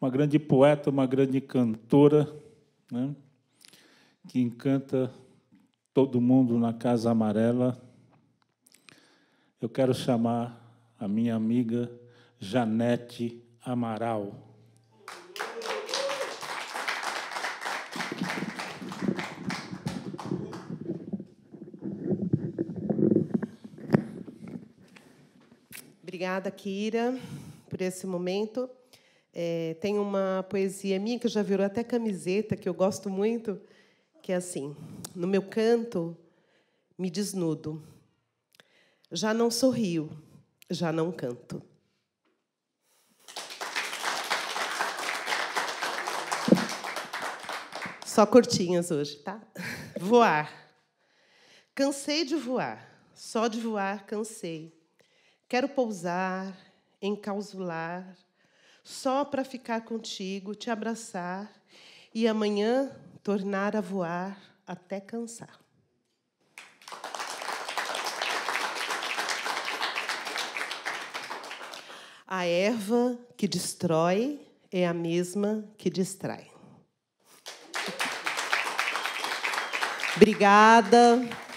uma grande poeta, uma grande cantora, né, que encanta todo mundo na Casa Amarela. Eu quero chamar a minha amiga Janete Amaral. Obrigada, Kira, por esse momento. Tem uma poesia minha, que já virou até camiseta, que eu gosto muito, que é assim: no meu canto, me desnudo. Já não sorrio, já não canto. Só curtinhas hoje, tá? Voar. Cansei de voar, só de voar cansei. Quero pousar, encausular, só para ficar contigo, te abraçar e amanhã tornar a voar até cansar. A erva que destrói é a mesma que distrai. Obrigada.